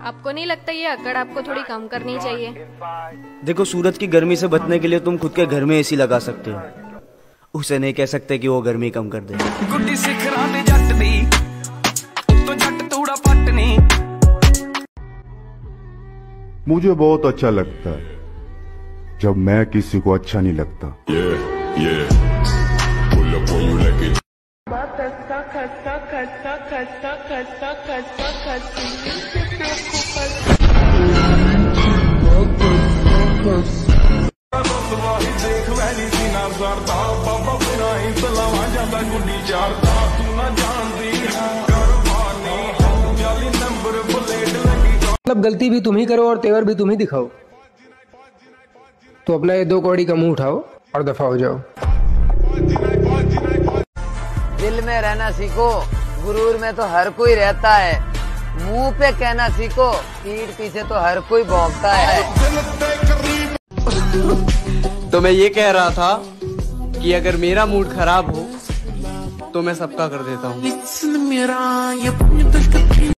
आपको नहीं लगता ये अकड़ आपको थोड़ी कम करनी चाहिए? देखो, सूरज की गर्मी से बचने के लिए तुम खुद के घर में एसी लगा सकते हो, उसे नहीं कह सकते कि वो गर्मी कम कर दे। गुड्डी सिखरां दे जट दी, उत्तों जट तूड़ा पटनी। मुझे बहुत अच्छा लगता है जब मैं किसी को अच्छा नहीं लगता। मतलब गलती भी तुम ही करो और तेवर भी तुम ही दिखाओ, तो अपना ये 2 कौड़ी का मुंह उठाओ और दफा हो जाओ। दिल में रहना सीखो, गुरूर में तो हर कोई रहता है। मुंह पे कहना सीखो, पीठ पीछे तो हर कोई भौंकता है। तो मैं ये कह रहा था कि अगर मेरा मूड खराब हो तो मैं सबका कर देता हूँ।